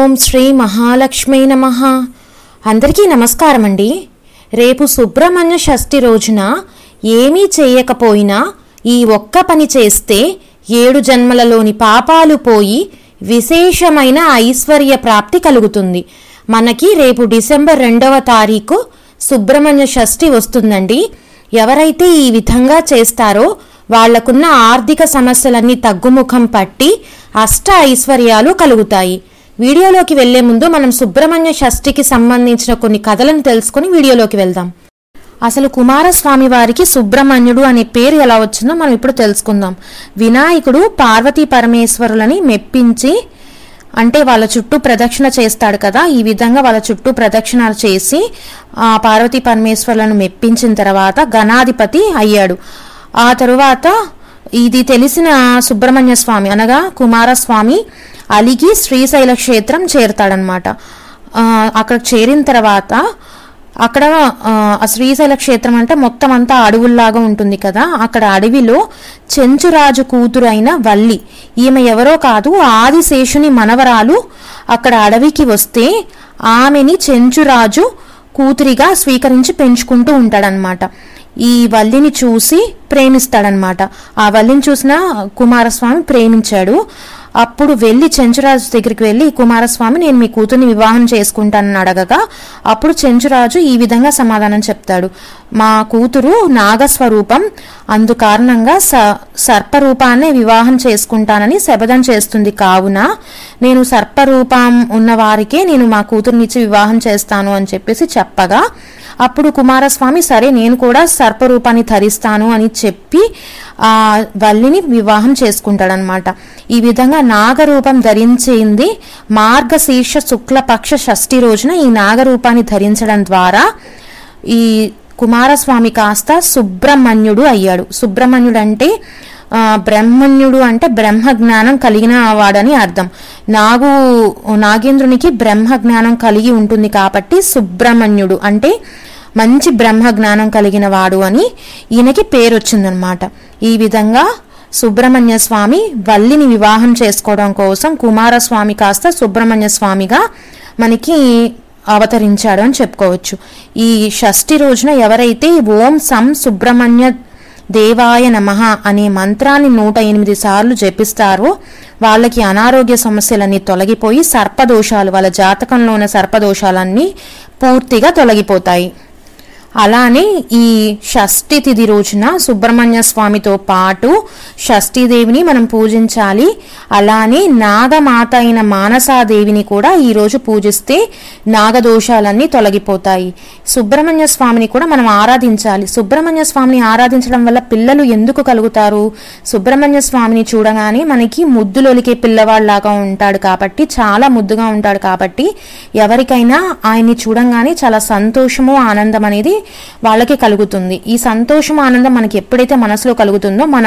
ఓం శ్రీ మహాలక్ష్మీ నమః. అందరికీ నమస్కారం అండి. రేపు సుబ్రహ్మణ్య షష్ఠి రోజున ఏమీ చేయకపోయినా ఈ ఒక్క పని చేస్తే 7 జన్మలలోని పాపాలు పోయి విశేషమైన ఐశ్వర్య ప్రాప్తి కలుగుతుంది. మనకి రేపు డిసెంబర్ 2వ తారీఖు సుబ్రహ్మణ్య షష్ఠి వస్తుందండి. ఎవరైతే ఈ విధంగా చేస్తారో వాళ్లకున్న ఆర్థిక సమస్యలన్నీ తగ్గుముఖం పట్టి అష్ట ఐశ్వర్యాలు కలుగుతాయి. వీడియోలోకి వెళ్లే ముందు మనం సుబ్రహ్మణ్య షష్ఠికి సంబంధించిన కొన్ని కథలను తెలుసుకుని వీడియోలోకి వెళ్దాం. అసలు కుమారస్వామి వారికి సుబ్రహ్మణ్యుడు అనే పేరు ఎలా వచ్చిందో మనం ఇప్పుడు తెలుసుకుందాం. వినాయకుడు పార్వతీ పరమేశ్వరులని మెప్పించి, అంటే వాళ్ళ చుట్టూ ప్రదక్షిణ చేస్తాడు కదా, ఈ విధంగా వాళ్ళ చుట్టూ ప్రదక్షిణాలు చేసి పార్వతీ పరమేశ్వరులను మెప్పించిన తర్వాత గణాధిపతి అయ్యాడు. ఆ తరువాత ఇది తెలిసిన సుబ్రహ్మణ్య స్వామి అనగా కుమారస్వామి అలిగి శ్రీశైల క్షేత్రం చేరుతాడనమాట. అక్కడ చేరిన తర్వాత అక్కడ శ్రీశైల క్షేత్రం అంటే మొత్తం అంతా అడవుల్లాగా ఉంటుంది కదా, అక్కడ అడవిలో చెంచురాజు కూతురు అయిన వల్లి, ఈమె ఎవరో కాదు ఆదిశేషుని మనవరాలు, అక్కడ అడవికి వస్తే ఆమెని చెంచురాజు కూతురిగా స్వీకరించి పెంచుకుంటూ ఉంటాడనమాట. ఈ వల్లిని చూసి ప్రేమిస్తాడనమాట. ఆ వల్లిని చూసిన కుమారస్వామి ప్రేమించాడు. అప్పుడు వెళ్ళి చెంచురాజు దగ్గరికి వెళ్ళి, కుమారస్వామి నేను మీ కూతుర్ని వివాహం చేసుకుంటానని అడగగా అప్పుడు చెంచురాజు ఈ విధంగా సమాధానం చెప్తాడు. మా కూతురు నాగస్వరూపం, అందు కారణంగా సర్పరూపాన్నే వివాహం చేసుకుంటానని శపథం చేస్తుంది. కావున నేను సర్పరూపం ఉన్న వారికే నేను మా కూతుర్నిచ్చి వివాహం చేస్తాను అని చెప్పేసి చెప్పగా అప్పుడు కుమారస్వామి సరే నేను కూడా సర్పరూపాన్ని ధరిస్తాను అని చెప్పి ఆ వల్లిని వివాహం చేసుకుంటాడనమాట. ఈ విధంగా నాగరూపం ధరించింది మార్గశీర్ష శుక్లపక్ష షష్ఠి రోజున ఈ నాగరూపాన్ని ధరించడం ద్వారా ఈ కుమారస్వామి కాస్త సుబ్రహ్మణ్యుడు అయ్యాడు. సుబ్రహ్మణ్యుడు అంటే బ్రహ్మణ్యుడు అంటే బ్రహ్మ జ్ఞానం కలిగిన వాడని అర్థం. నాగేంద్రునికి బ్రహ్మ జ్ఞానం కలిగి ఉంటుంది కాబట్టి సుబ్రహ్మణ్యుడు అంటే మంచి బ్రహ్మ జ్ఞానం కలిగిన వాడు అని ఈయనకి పేరు వచ్చిందనమాట. ఈ విధంగా సుబ్రహ్మణ్య స్వామి వల్లిని వివాహం చేసుకోవడం కోసం కుమారస్వామి కాస్త సుబ్రహ్మణ్య స్వామిగా మనకి అవతరించాడు అని చెప్పుకోవచ్చు. ఈ షష్ఠి రోజున ఎవరైతే ఓం సం సుబ్రహ్మణ్య దేవాయ నమః అనే మంత్రాన్ని 108 సార్లు జపిస్తారో వాళ్ళకి అనారోగ్య సమస్యలన్నీ తొలగిపోయి సర్పదోషాలు, వాళ్ళ జాతకంలో ఉన్న సర్పదోషాలన్నీ పూర్తిగా తొలగిపోతాయి. అలానే ఈ షష్ఠి తిథి రోజున సుబ్రహ్మణ్య స్వామితో పాటు షష్ఠీదేవిని మనం పూజించాలి. అలానే నాగమాత అయిన మానసాదేవిని కూడా ఈరోజు పూజిస్తే నాగదోషాలన్నీ తొలగిపోతాయి. సుబ్రహ్మణ్య స్వామిని కూడా మనం ఆరాధించాలి. సుబ్రహ్మణ్య స్వామిని ఆరాధించడం వల్ల పిల్లలు ఎందుకు కలుగుతారు? సుబ్రహ్మణ్య స్వామిని చూడగానే మనకి ముద్దులొలికే పిల్లవాళ్ళలాగా ఉంటాడు కాబట్టి, చాలా ముద్దుగా ఉంటాడు కాబట్టి ఎవరికైనా ఆయన్ని చూడంగానే చాలా సంతోషము ఆనందం అనేది వాళ్ళకి కలుగుతుంది. ఈ సంతోషం ఆనందం మనకి ఎప్పుడైతే మనసులో కలుగుతుందో మన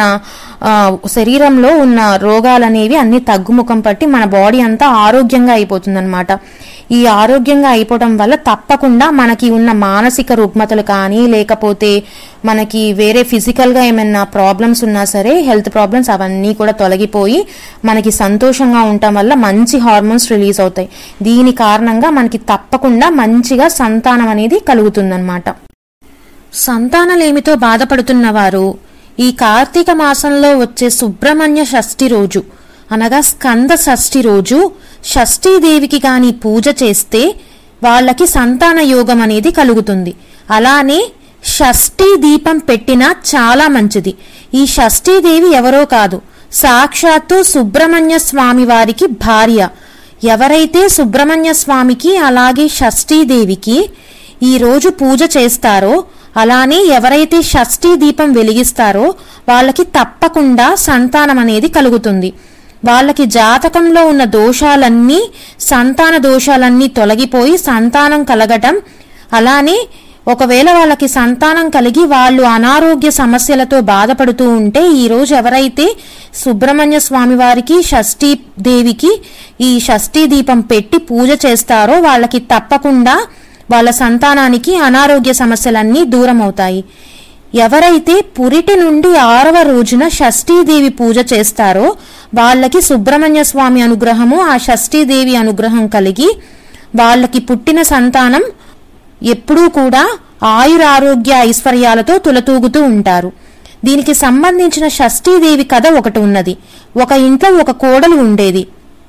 శరీరంలో ఉన్న రోగాలనేవి అన్ని తగ్గుముఖం పట్టి మన బాడీ అంతా ఆరోగ్యంగా అయిపోతుంది అనమాట. ఈ ఆరోగ్యంగా అయిపోవడం వల్ల తప్పకుండా మనకి ఉన్న మానసిక రుగ్మతలు కానీ లేకపోతే మనకి వేరే ఫిజికల్గా ఏమైనా ప్రాబ్లమ్స్ ఉన్నా సరే, హెల్త్ ప్రాబ్లమ్స్ అవన్నీ కూడా తొలగిపోయి మనకి సంతోషంగా ఉండటం వల్ల మంచి హార్మోన్స్ రిలీజ్ అవుతాయి. దీని కారణంగా మనకి తప్పకుండా మంచిగా సంతానం అనేది కలుగుతుందన్నమాట. సంతానలేమితో బాధపడుతున్న వారు ఈ కార్తీక మాసంలో వచ్చే సుబ్రహ్మణ్య షష్ఠి రోజు అనగా స్కంద షష్ఠి రోజు షష్ఠీదేవికి గాని పూజ చేస్తే వాళ్ళకి సంతాన యోగం అనేది కలుగుతుంది. అలానే షష్ఠీ దీపం పెట్టినా చాలా మంచిది. ఈ షష్ఠీదేవి ఎవరో కాదు, సాక్షాత్తు సుబ్రహ్మణ్య స్వామి వారికి భార్య. ఎవరైతే సుబ్రహ్మణ్య స్వామికి అలాగే షష్ఠీదేవికి ఈ రోజు పూజ చేస్తారో, అలానే ఎవరైతే షష్ఠీ దీపం వెలిగిస్తారో వాళ్ళకి తప్పకుండా సంతానం అనేది కలుగుతుంది. వాళ్ళకి జాతకంలో ఉన్న దోషాలన్నీ, సంతాన దోషాలన్నీ తొలగిపోయి సంతానం కలగటం, అలానే ఒకవేళ వాళ్ళకి సంతానం కలిగి వాళ్ళు అనారోగ్య సమస్యలతో బాధపడుతూ ఉంటే ఈరోజు ఎవరైతే సుబ్రహ్మణ్య స్వామి వారికి షష్ఠీ దేవికి ఈ షష్ఠీ దీపం పెట్టి పూజ చేస్తారో వాళ్ళకి తప్పకుండా వాళ్ళ సంతానానికి అనారోగ్య సమస్యలన్నీ దూరం అవుతాయి. ఎవరైతే పురిటి నుండి 6వ రోజున షష్ఠీదేవి పూజ చేస్తారో వాళ్ళకి సుబ్రహ్మణ్య స్వామి అనుగ్రహము, ఆ షష్ఠీదేవి అనుగ్రహం కలిగి వాళ్ళకి పుట్టిన సంతానం ఎప్పుడూ కూడా ఆయురారోగ్య ఐశ్వర్యాలతో తులతూగుతూ ఉంటారు. దీనికి సంబంధించిన షష్ఠీదేవి కథ ఒకటి ఉన్నది. ఒక ఇంట్లో ఒక కోడలు ఉండేది.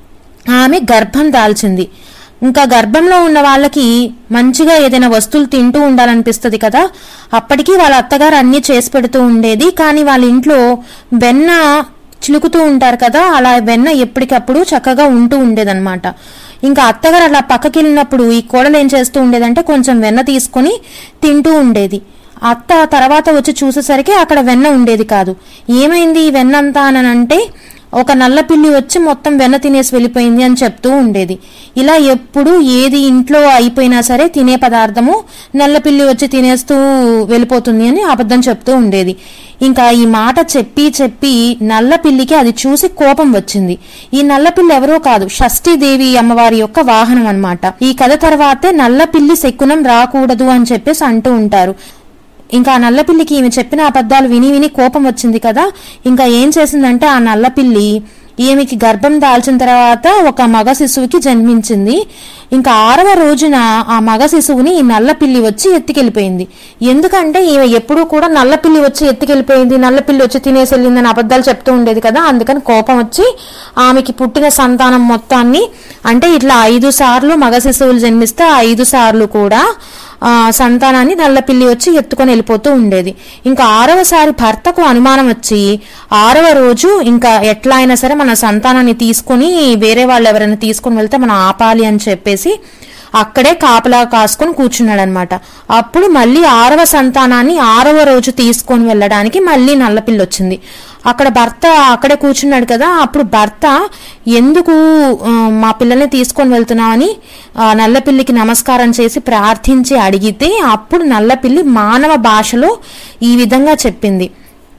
ఆమె గర్భం దాల్చింది. ఇంకా గర్భంలో ఉన్న వాళ్ళకి మంచిగా ఏదైనా వస్తువులు తింటూ ఉండాలనిపిస్తుంది కదా. అప్పటికి వాళ్ళ అత్తగారు అన్ని చేసి పెడుతూ ఉండేది. కానీ వాళ్ళ ఇంట్లో వెన్న చిలుకుతూ ఉంటారు కదా, అలా వెన్న ఎప్పటికప్పుడు చక్కగా ఉంటూ ఉండేదన్నమాట. ఇంకా అత్తగారు అలా పక్కకి వెళ్ళినప్పుడు ఈ కోడలు ఏం చేస్తూ ఉండేదంటే కొంచెం వెన్న తీసుకుని తింటూ ఉండేది. అత్త తర్వాత వచ్చి చూసేసరికి అక్కడ వెన్న ఉండేది కాదు. ఏమైంది ఈ వెన్న అంతా అని అంటే, ఒక నల్ల పిల్లి వచ్చి మొత్తం వెన్న తినేసి వెళ్ళిపోయింది అని చెప్తూ ఉండేది. ఇలా ఎప్పుడు ఏది ఇంట్లో అయిపోయినా సరే తినే పదార్థము నల్ల పిల్లి వచ్చి తినేస్తూ వెళ్ళిపోతుంది అని అబద్ధం చెప్తూ ఉండేది. ఇంకా ఈ మాట చెప్పి చెప్పి నల్ల పిల్లికి అది చూసి కోపం వచ్చింది. ఈ నల్ల పిల్లి ఎవరో కాదు, షష్ఠీదేవి అమ్మవారి యొక్క వాహనం అన్నమాట. ఈ కథ తర్వాతే నల్ల పిల్లి శకునం రాకూడదు అని చెప్పేసి అంటూ ఉంటారు. ఇంకా ఆ నల్లపిల్లికి ఈమె చెప్పిన అబద్ధాలు విని విని కోపం వచ్చింది కదా. ఇంకా ఏం చేసిందంటే ఆ నల్లపిల్లి ఈమెకి గర్భం దాల్చిన తర్వాత ఒక మగ శిశువుకి జన్మించింది. ఇంకా 6వ రోజున ఆ మగ శిశువుని ఈ నల్లపిల్లి వచ్చి ఎత్తుకెళ్ళిపోయింది. ఎందుకంటే ఈమె ఎప్పుడూ కూడా నల్లపిల్లి వచ్చి ఎత్తుకెళ్ళిపోయింది, నల్లపిల్లి వచ్చి తినేసి వెళ్ళిందని అబద్ధాలు చెప్తూ ఉండేది కదా. అందుకని కోపం వచ్చి ఆమెకి పుట్టిన సంతానం మొత్తాన్ని, అంటే ఇట్లా 5 సార్లు మగ శిశువులు జన్మిస్తే 5 సార్లు కూడా సంతానాన్ని నల్లపిల్లి వచ్చి ఎత్తుకొని వెళ్ళిపోతూ ఉండేది. ఇంకా 6వసారి భర్తకు అనుమానం వచ్చి 6వ రోజు ఇంకా ఎట్లా అయినా సరే మన సంతానాన్ని తీసుకుని వేరే వాళ్ళు ఎవరైనా తీసుకుని వెళ్తే మనం ఆపాలి అని చెప్పేసి అక్కడే కాపలా కాసుకొని కూర్చున్నాడు అనమాట. అప్పుడు మళ్ళీ 6వ సంతానాన్ని 6వ రోజు తీసుకొని వెళ్ళడానికి మళ్ళీ నల్లపిల్లి వచ్చింది. అక్కడ భర్త అక్కడే కూర్చున్నాడు కదా. అప్పుడు భర్త ఎందుకు మా పిల్లల్ని తీసుకొని వెళ్తున్నామని నల్లపిల్లికి నమస్కారం చేసి ప్రార్థించి అడిగితే అప్పుడు నల్లపిల్లి మానవ భాషలో ఈ విధంగా చెప్పింది,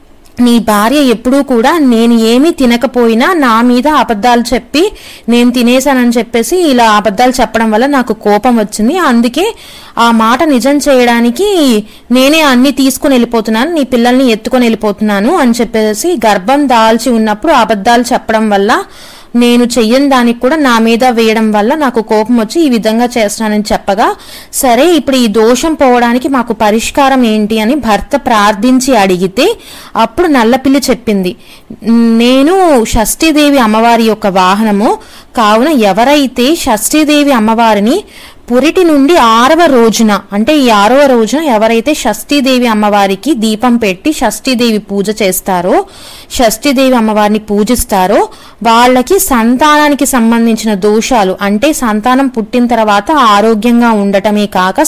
నీ భార్య ఎప్పుడూ కూడా నేను ఏమీ తినకపోయినా నా మీద అబద్ధాలు చెప్పి నేను తినేశానని చెప్పేసి ఇలా అబద్ధాలు చెప్పడం వల్ల నాకు కోపం వచ్చింది. అందుకే ఆ మాట నిజం చేయడానికి నేనే అన్ని తీసుకుని వెళ్ళిపోతున్నాను, నీ పిల్లల్ని ఎత్తుకొని వెళ్ళిపోతున్నాను అని చెప్పేసి గర్భం దాల్చి ఉన్నప్పుడు అబద్ధాలు చెప్పడం వల్ల, నేను చెయ్యని దానికి కూడా నా మీద వేయడం వల్ల నాకు కోపం వచ్చి ఈ విధంగా చేస్తున్నానని చెప్పగా, సరే ఇప్పుడు ఈ దోషం పోవడానికి మాకు పరిష్కారం ఏంటి అని భర్త ప్రార్థించి అడిగితే అప్పుడు నల్లపిల్లి చెప్పింది, నేను షష్ఠీదేవి అమ్మవారి యొక్క వాహనము కావున ఎవరైతే షష్ఠీదేవి అమ్మవారిని పురిటి నుండి 6వ రోజున, అంటే ఈ 6వ రోజున ఎవరైతే షష్ఠీదేవి అమ్మవారికి దీపం పెట్టి షష్ఠీదేవి పూజ చేస్తారో, షష్ఠీదేవి అమ్మవారిని పూజిస్తారో వాళ్ళకి సంతానానికి సంబంధించిన దోషాలు, అంటే సంతానం పుట్టిన తర్వాత ఆరోగ్యంగా ఉండటమే కాక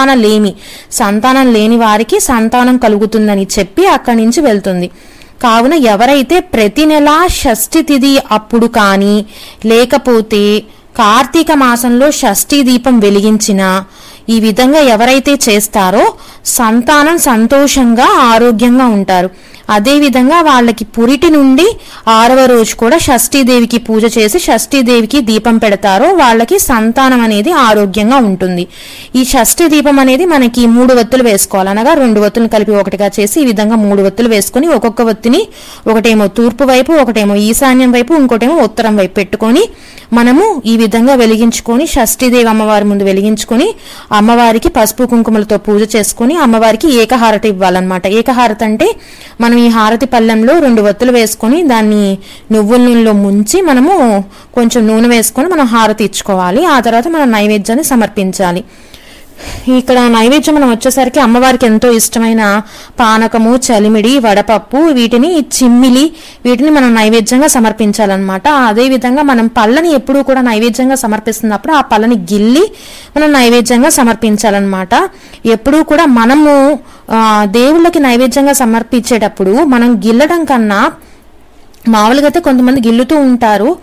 సంతానం లేని వారికి సంతానం కలుగుతుందని చెప్పి అక్కడి నుంచి వెళ్తుంది. కావున ఎవరైతే ప్రతి నెల షష్ఠి తిథి అప్పుడు కానీ లేకపోతే కార్తీక మాసంలో షష్ఠీ దీపం వెలిగించినా ఈ విధంగా ఎవరైతే చేస్తారో సంతానం సంతోషంగా ఆరోగ్యంగా ఉంటారు. అదే విధంగా వాళ్ళకి పురిటి నుండి 6వ రోజు కూడా షష్ఠీదేవికి పూజ చేసి షష్ఠీదేవికి దీపం పెడతారో వాళ్ళకి సంతానం అనేది ఆరోగ్యంగా ఉంటుంది. ఈ షష్ఠీ దీపం అనేది మనకి 3 వత్తులు వేసుకోవాలి, అనగా 2 వత్తులను కలిపి ఒకటిగా చేసి ఈ విధంగా 3 వత్తులు వేసుకుని ఒక్కొక్క వత్తిని ఒకటేమో తూర్పు వైపు, ఒకటేమో ఈశాన్యం వైపు, ఇంకోటేమో ఉత్తరం వైపు పెట్టుకొని మనము ఈ విధంగా వెలిగించుకొని షష్ఠీదేవి అమ్మవారి ముందు వెలిగించుకొని అమ్మవారికి పసుపు కుంకుమలతో పూజ చేసుకుని అమ్మవారికి ఏకహారతి ఇవ్వాలన్నమాట. ఏకహారతి అంటే మనం ఈ హారతి పళ్ళెంలో 2 వత్తులు వేసుకొని దాన్ని నువ్వుల నూనెలో ముంచి మనము కొంచెం నూనె వేసుకొని మనం హారతి ఇచ్చుకోవాలి. ఆ తర్వాత మనం నైవేద్యాన్ని సమర్పించాలి. ఇక్కడ నైవేద్యం మనం వచ్చేసరికి అమ్మవారికి ఎంతో ఇష్టమైన పానకము, చలిమిడి, వడపప్పు, వీటిని చిమ్మిలి, వీటిని మనం నైవేద్యంగా సమర్పించాలన్నమాట. అదే విధంగా మనం పళ్ళని ఎప్పుడూ కూడా నైవేద్యంగా సమర్పిస్తున్నప్పుడు ఆ పళ్ళని గిల్లి మనం నైవేద్యంగా సమర్పించాలన్నమాట. ఎప్పుడూ కూడా మనము దేవుళ్ళకి నైవేద్యంగా సమర్పించేటప్పుడు మనం గిల్లడం కన్నా, మామూలుగా అయితే కొంతమంది గిల్లుతూ ఉంటారు,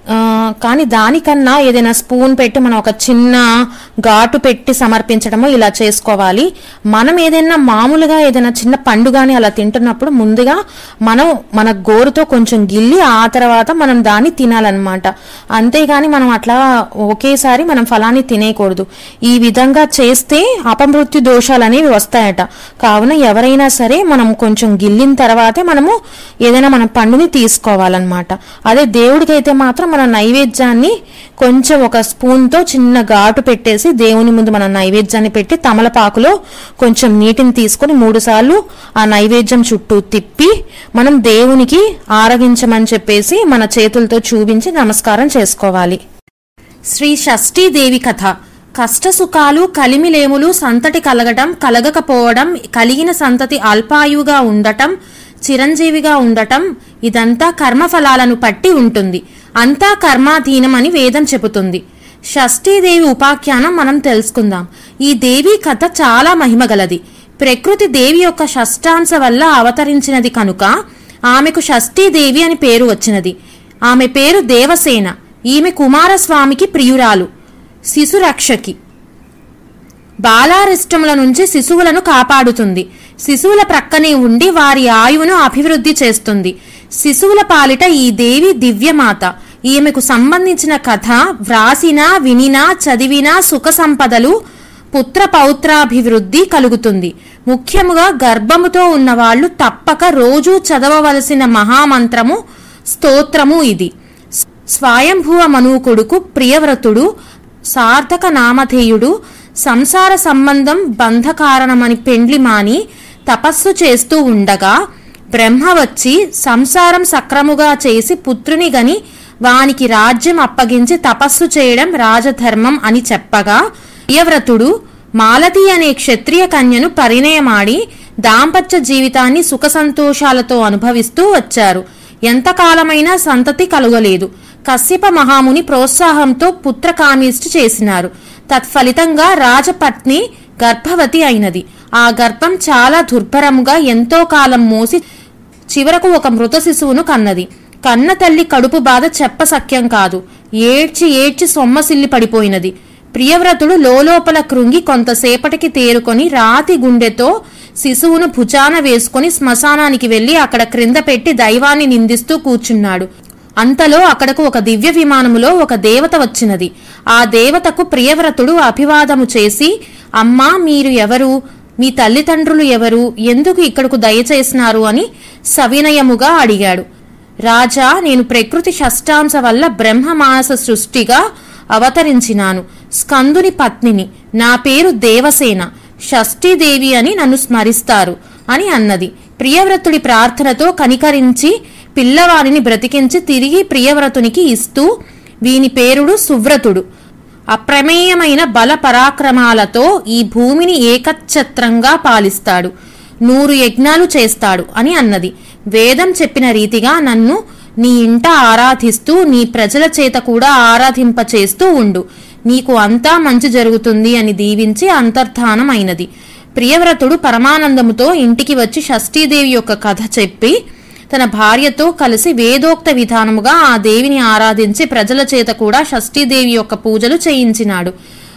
కానీ దానికన్నా ఏదైనా స్పూన్ పెట్టి మనం ఒక చిన్న ఘాటు పెట్టి సమర్పించడము ఇలా చేసుకోవాలి. మనం ఏదైనా మామూలుగా ఏదైనా చిన్న పండు గాని అలా తింటున్నప్పుడు ముందుగా మనం మన గోరుతో కొంచెం గిల్లి ఆ తర్వాత మనం దాన్ని తినాలన్నమాట. అంతేగాని మనం అట్లా ఒకేసారి మనం ఫలాన్ని తినేయకూడదు. ఈ విధంగా చేస్తే అపమృత్యు దోషాలు అనేవి వస్తాయట. కావున ఎవరైనా సరే మనం కొంచెం గిల్లిన తర్వాతే మనము ఏదైనా మనం పండుని తీసుకోవాలన్నమాట. అదే దేవుడికైతే మాత్రం మన నైవేద్యాన్ని కొంచెం ఒక స్పూన్తో చిన్న ఘాటు పెట్టేసి దేవుని ముందు మన నైవేద్యాన్ని పెట్టి తమలపాకులో కొంచెం నీటిని తీసుకొని 3 సార్లు ఆ నైవేద్యం చుట్టూ తిప్పి మనం దేవునికి ఆరగించమని చెప్పేసి మన చేతులతో చూపించి నమస్కారం చేసుకోవాలి. శ్రీ షష్ఠీదేవి కథ. కష్టసుఖాలు కలిమిలేములు సంతటి కలగటం కలగకపోవడం కలిగిన సంతతి అల్పాయువుగా ఉండటం చిరంజీవిగా ఉండటం ఇదంతా కర్మఫలాలను పట్టి ఉంటుంది. అంతా కర్మాధీనం అని వేదం చెబుతుంది. షష్ఠీదేవి ఉపాఖ్యానం మనం తెలుసుకుందాం. ఈ దేవి కథ చాలా మహిమగలది. ప్రకృతి దేవి యొక్క షష్టాంశ వల్ల అవతరించినది కనుక ఆమెకు షష్ఠీదేవి అని పేరు వచ్చినది. ఆమె పేరు దేవసేన. ఈమె కుమారస్వామికి ప్రియురాలు, శిశురక్షకి. బాలారిష్టముల నుంచి శిశువులను కాపాడుతుంది. శిశువుల ప్రక్కనే ఉండి వారి ఆయువును అభివృద్ధి చేస్తుంది. శిశువుల పాలిట ఈ దేవి దివ్యమాత. ఈమెకు సంబంధించిన కథ వ్రాసినా వినినా చదివినా సుఖ సంపదలు పుత్ర పౌత్రాభివృద్ధి కలుగుతుంది. ముఖ్యముగా గర్భముతో ఉన్నవాళ్లు తప్పక రోజూ చదవవలసిన మహామంత్రము స్తోత్రము ఇది. స్వయంభువ మనువు కొడుకు ప్రియవ్రతుడు సార్థక నామధేయుడు సంసార సంబంధం బంధకారణమని పెండ్లి మాని తపస్సు చేస్తూ ఉండగా బ్రహ్మ వచ్చి సంసారం సక్రముగా చేసి పుత్రుని గని వానికి రాజ్యం అప్పగించి తపస్సు చేయడం రాజధర్మం అని చెప్పగా ప్రియవ్రతుడు మాలతి అనే క్షత్రియ కన్యను పరిణయమాడి దాంపత్య జీవితాన్ని సుఖ సంతోషాలతో అనుభవిస్తూ వచ్చారు. ఎంతకాలమైనా సంతతి కలుగలేదు. కశ్యప మహాముని ప్రోత్సాహంతో పుత్రకామేష్టి చేసినారు. తత్ఫలితంగా రాజపత్ని గర్భవతి అయినది. ఆ గర్భం చాలా దుర్భరముగా ఎంతో కాలం మోసి చివరకు ఒక మృత శిశువును కన్నది. కన్న తల్లి కడుపు బాధ చెప్పసఖ్యం కాదు. ఏడ్చి ఏడ్చి సొమ్మసిల్లి పడిపోయినది. ప్రియవ్రతుడు లోలోపల కృంగి కొంతసేపటికి తేరుకొని రాతి గుండెతో శిశువును భుజాన వేసుకుని శ్మశానానికి వెళ్లి అక్కడ క్రింద పెట్టి దైవాన్ని నిందిస్తూ కూర్చున్నాడు. అంతలో అక్కడకు ఒక దివ్య విమానములో ఒక దేవత వచ్చినది. ఆ దేవతకు ప్రియవ్రతుడు అభివాదము చేసి, అమ్మా, మీరు ఎవరు? మీ తల్లిదండ్రులు ఎవరు? ఎందుకు ఇక్కడకు దయచేసినారు అని సవినయముగా అడిగాడు. రాజా, నేను ప్రకృతి షష్టాంశ వల్ల బ్రహ్మమానస సృష్టిగా అవతరించినాను. స్కందుని పత్నిని. నా పేరు దేవసేన. షష్ఠీదేవి అని నన్ను స్మరిస్తారు అని అన్నది. ప్రియవ్రతుడి ప్రార్థనతో కనికరించి పిల్లవాడిని బ్రతికించి తిరిగి ప్రియవ్రతునికి ఇస్తూ, వీని పేరుడు సువ్రతుడు. అప్రమేయమైన బల పరాక్రమాలతో ఈ భూమిని ఏకఛత్రంగా పాలిస్తాడు. 100 యజ్ఞాలు చేస్తాడు అని అన్నది. వేదం చెప్పిన రీతిగా నన్ను నీ ఇంట ఆరాధిస్తూ నీ ప్రజల చేత కూడా ఆరాధింపచేస్తూ ఉండు. నీకు అంతా మంచి జరుగుతుంది అని దీవించి అంతర్ధానం అయినది. ప్రియవ్రతుడు పరమానందముతో ఇంటికి వచ్చి షష్ఠీదేవి యొక్క కథ చెప్పి తన భార్యతో కలిసి వేదోక్త విధానముగా ఆ దేవిని ఆరాధించి ప్రజల చేత కూడా షష్ఠీదేవి యొక్క పూజలు చేయించినాడు.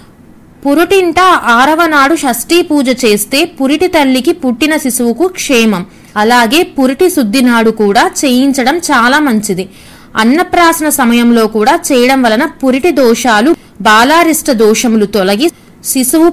పురుటింట 6వ నాడు షష్ఠీ పూజ చేస్తే పురిటి తల్లికి పుట్టిన శిశువుకు క్షేమం. అలాగే పురిటి శుద్ధి నాడు కూడా చేయించడం చాలా మంచిది. అన్నప్రాసన సమయంలో కూడా చేయడం వలన పురిటి దోషాలు బాలారిష్ట దోషములు తొలగి శిశువు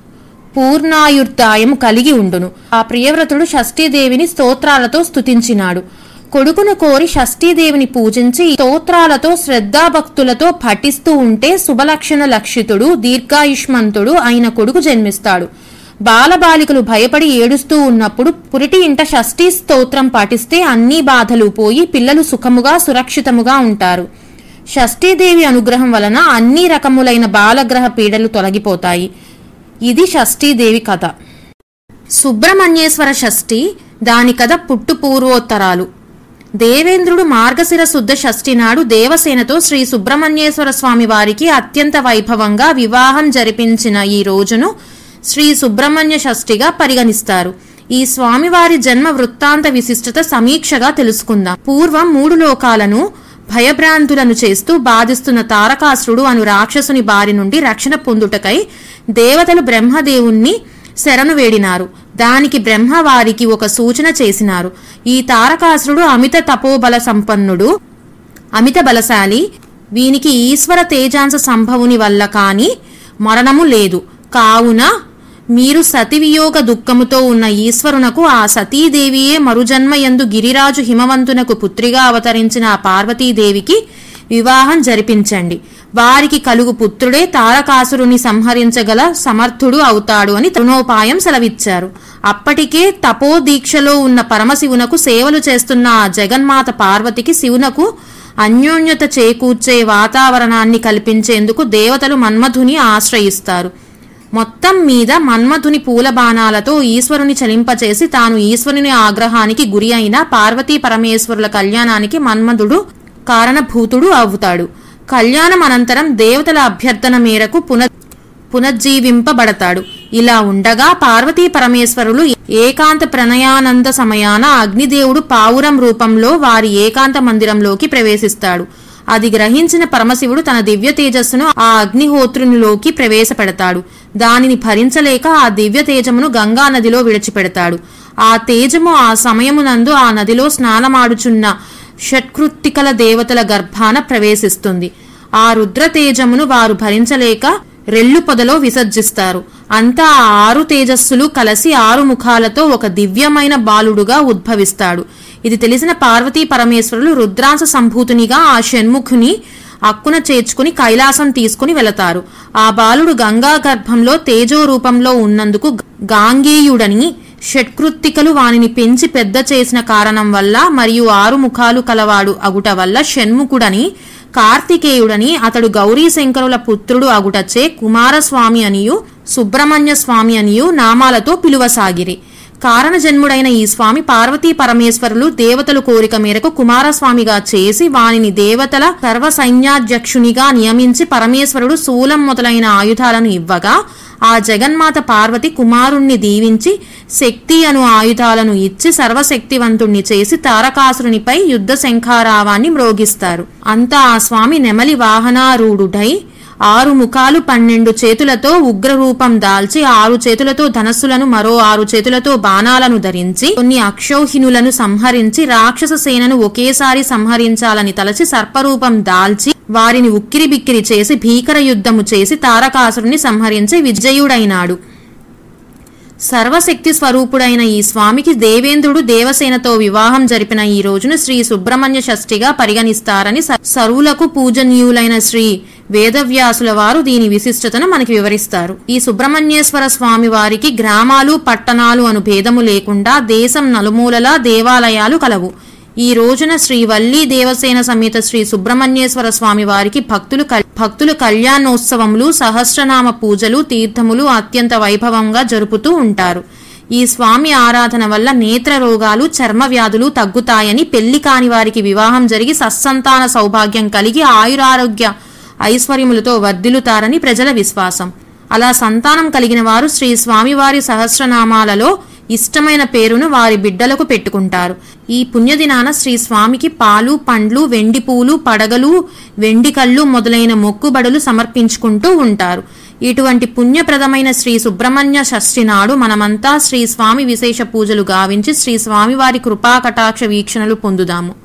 పూర్ణాయుర్దాయం కలిగి ఉండును. ఆ ప్రియవ్రతుడు షష్ఠీదేవిని స్తోత్రాలతో స్తుతించినాడు. కొడుకును కోరి షష్ఠీదేవిని పూజించి స్తోత్రాలతో శ్రద్ధాభక్తులతో పఠిస్తూ ఉంటే శుభలక్షణ లక్షితుడు దీర్ఘాయుష్మంతుడు అయిన కొడుకు జన్మిస్తాడు. బాలబాలికలు భయపడి ఏడుస్తూ ఉన్నప్పుడు పురిటి ఇంట షష్ఠీ స్తోత్రం పాటిస్తే అన్ని బాధలు పోయి పిల్లలు సుఖముగా సురక్షితముగా ఉంటారు. షష్ఠీదేవి అనుగ్రహం వలన అన్ని రకములైన బాలగ్రహ పీడలు తొలగిపోతాయి. ఇది షష్ఠీదేవి కథ. సుబ్రహ్మణ్యేశ్వర షష్ఠి, దాని కథ పుట్టు పూర్వోత్తరాలు. దేవేంద్రుడు మార్గశిర శుద్ధ షష్ఠి నాడు దేవసేనతో శ్రీ సుబ్రహ్మణ్యేశ్వర స్వామి వారికి అత్యంత వైభవంగా వివాహం జరిపించిన ఈ రోజును శ్రీ సుబ్రహ్మణ్య షష్ఠిగా పరిగణిస్తారు. ఈ స్వామివారి జన్మ వృత్తాంత విశిష్టత సమీక్షగా తెలుసుకుందాం. పూర్వం 3 లోకాలను భయభ్రాంతులను చేస్తూ బాధిస్తున్న తారకాసురుడు అను రాక్షసుని బారి నుండి రక్షణ పొందుటకై దేవతలు బ్రహ్మదేవుణ్ణి శరణు వేడినారు. దానికి బ్రహ్మ వారికి ఒక సూచన చేసినారు. ఈ తారకాసురుడు అమిత తపోబల సంపన్నుడు, అమిత బలశాలి. వీనికి ఈశ్వర తేజాంశ సంభవుని వల్ల కాని మరణము లేదు. కావున మీరు సతివియోగ దుఃఖముతో ఉన్న ఈశ్వరునకు ఆ సతీదేవియే మరుజన్మయందు గిరిరాజు హిమవంతునకు పుత్రిగా అవతరించిన ఆ పార్వతీదేవికి వివాహం జరిపించండి. వారికి కలుగు పుత్రుడే తారకాసురుని సంహరించగల సమర్థుడు అవుతాడు అని తరుణోపాయం సెలవిచ్చారు. అప్పటికే తపోదీక్షలో ఉన్న పరమశివునకు సేవలు చేస్తున్న ఆ జగన్మాత పార్వతికి శివునకు అన్యోన్యత చేకూర్చే వాతావరణాన్ని కల్పించేందుకు దేవతలు మన్మధుని ఆశ్రయిస్తారు. మొత్తం మీద మన్మధుని పూలబాణాలతో ఈశ్వరుని చలింపచేసి తాను ఈశ్వరుని ఆగ్రహానికి గురి అయిన పార్వతీ పరమేశ్వరుల కళ్యాణానికి మన్మధుడు కారణభూతుడు అవుతాడు. కళ్యాణం అనంతరం దేవతల అభ్యర్థన మేరకు పునర్జీవింపబడతాడు. ఇలా ఉండగా పార్వతీ పరమేశ్వరులు ఏకాంత ప్రణయానంద సమయాన అగ్నిదేవుడు పావురం రూపంలో వారి ఏకాంత మందిరంలోకి ప్రవేశిస్తాడు. అది గ్రహించిన పరమశివుడు తన దివ్య తేజస్సును ఆ అగ్నిహోత్రునిలోకి ప్రవేశపెడతాడు. దానిని భరించలేక ఆ దివ్య తేజమును గంగా నదిలో విడిచిపెడతాడు. ఆ తేజము ఆ సమయమునందు ఆ నదిలో స్నానమాడుచున్న షట్కృత్తికల దేవతల గర్భాన ప్రవేశిస్తుంది. ఆ రుద్ర తేజమును వారు భరించలేక రెల్లు పొదలో విసర్జిస్తారు. అంతా ఆ 6 తేజస్సులు కలిసి 6 ముఖాలతో ఒక దివ్యమైన బాలుడుగా ఉద్భవిస్తాడు. ఇది తెలిసిన పార్వతీ పరమేశ్వరులు రుద్రాంశ సంభూతునిగా ఆ షణ్ముఖుని అక్కున చేర్చుకుని కైలాసం తీసుకుని వెళతారు. ఆ బాలుడు గంగా గర్భంలో తేజో రూపంలో ఉన్నందుకు గాంగేయుడని షట్కృత్తికలు వానిని పెంచి పెద్ద చేసిన కారణం వల్ల మరియు 6 ముఖాలు కలవాడు అగుట వల్ల షణ్ముఖుడని, కార్తికేయుడని, అతడు గౌరీ శంకరుల పుత్రుడు అగుటచే కుమారస్వామి అనియు సుబ్రహ్మణ్య స్వామి అనియు నామాలతో పిలువసాగిరి. కారణజన్ముడైన ఈ స్వామి పార్వతీ పరమేశ్వరులు దేవతలు కోరిక మేరకు కుమారస్వామిగా చేసి వానిని దేవతల సర్వ సైన్యాధ్యక్షునిగా నియమించి పరమేశ్వరుడు శూలం మొదలైన ఆయుధాలను ఇవ్వగా ఆ జగన్మాత పార్వతి కుమారుణ్ణి దీవించి శక్తి అను ఆయుధాలను ఇచ్చి సర్వశక్తివంతుణ్ణి చేసి తారకాసురునిపై యుద్ధ శంఖారావాన్ని మ్రోగిస్తారు. అంతా ఆ స్వామి నెమలి వాహనారూఢుడై 6 ముఖాలు 12 చేతులతో ఉగ్రరూపం దాల్చి 6 చేతులతో ధనస్సులను మరో 6 చేతులతో బాణాలను ధరించి కొన్ని అక్షౌహిణులను సంహరించి రాక్షస సేనను ఒకేసారి సంహరించాలని తలచి సర్పరూపం దాల్చి వారిని ఉక్కిరిబిక్కిరి చేసి భీకర యుద్ధము చేసి తారకాసురుని సంహరించి విజయుడైనాడు. సర్వశక్తి స్వరూపుడైన ఈ స్వామికి దేవేంద్రుడు దేవసేనతో వివాహం జరిపిన ఈ రోజును శ్రీ సుబ్రహ్మణ్య షష్ఠిగా పరిగణిస్తారని సర్వులకు పూజనీయులైన శ్రీ వేదవ్యాసుల వారు దీని విశిష్టతను మనకి వివరిస్తారు. ఈ సుబ్రహ్మణ్యేశ్వర స్వామి వారికి గ్రామాలు పట్టణాలు అను భేదము లేకుండా దేశం నలుమూలలా దేవాలయాలు కలవు. ఈ రోజున శ్రీ వల్లీ దేవసేన సమేత శ్రీ సుబ్రహ్మణ్యేశ్వర స్వామి వారికి భక్తులు కళ్యాణోత్సవములు, సహస్రనామ పూజలు, తీర్థములు అత్యంత వైభవంగా జరుపుతూ ఉంటారు. ఈ స్వామి ఆరాధన వల్ల నేత్ర రోగాలు, చర్మ వ్యాధులు తగ్గుతాయని, పెళ్లి కాని వారికి వివాహం జరిగి సత్సంతాన సౌభాగ్యం కలిగి ఆయురారోగ్య ఐశ్వర్యములతో వర్ధిల్లుతారని ప్రజల విశ్వాసం. అలా సంతానం కలిగిన వారు శ్రీ స్వామివారి సహస్రనామాలలో ఇష్టమైన పేరును వారి బిడ్డలకు పెట్టుకుంటారు. ఈ పుణ్యదినాన శ్రీ స్వామికి పాలు, పండ్లు, వెండి పూలు, పడగలు, వెండి కళ్ళు మొదలైన మొక్కుబడులు సమర్పించుకుంటూ ఉంటారు. ఇటువంటి పుణ్యప్రదమైన శ్రీ సుబ్రహ్మణ్య షష్ఠి నాడు మనమంతా శ్రీ స్వామి విశేష పూజలు గావించి శ్రీ స్వామివారి కృపా కటాక్ష వీక్షణలు పొందుదాము.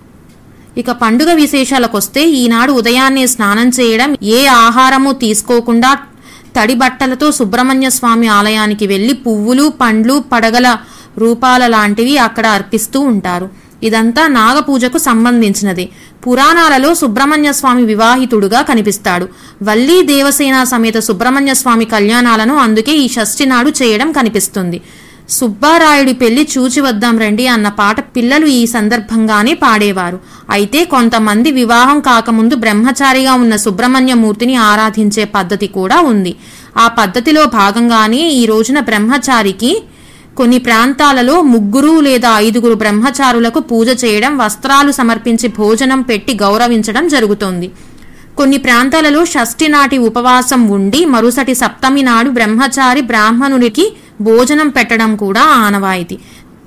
ఇక పండుగ విశేషాలకొస్తే ఈనాడు ఉదయాన్నే స్నానం చేయడం, ఏ ఆహారము తీసుకోకుండా తడి బట్టలతో సుబ్రహ్మణ్య స్వామి ఆలయానికి వెళ్లి పువ్వులు, పండ్లు, పడగల రూపాల లాంటివి అక్కడ అర్పిస్తూ ఉంటారు. ఇదంతా నాగపూజకు సంబంధించినది. పురాణాలలో సుబ్రహ్మణ్య స్వామి వివాహితుడుగా కనిపిస్తాడు. వల్లీ దేవసేన సమేత సుబ్రహ్మణ్య స్వామి కళ్యాణాలను అందుకే ఈ షష్ఠి నాడు చేయడం కనిపిస్తుంది. సుబ్బారాయుడి పెళ్లి చూచి వద్దాం రండి అన్న పాట పిల్లలు ఈ సందర్భంగానే పాడేవారు. అయితే కొంతమంది వివాహం కాకముందు బ్రహ్మచారిగా ఉన్న సుబ్రహ్మణ్యమూర్తిని ఆరాధించే పద్ధతి కూడా ఉంది. ఆ పద్ధతిలో భాగంగానే ఈ రోజున బ్రహ్మచారికి కొన్ని ప్రాంతాలలో 3 లేదా 5 బ్రహ్మచారులకు పూజ చేయడం, వస్త్రాలు సమర్పించి భోజనం పెట్టి గౌరవించడం జరుగుతోంది. కొన్ని ప్రాంతాలలో షష్ఠి నాటి ఉపవాసం ఉండి మరుసటి సప్తమి నాడు బ్రహ్మచారి బ్రాహ్మణునికి భోజనం పెట్టడం కూడా ఆనవాయితీ.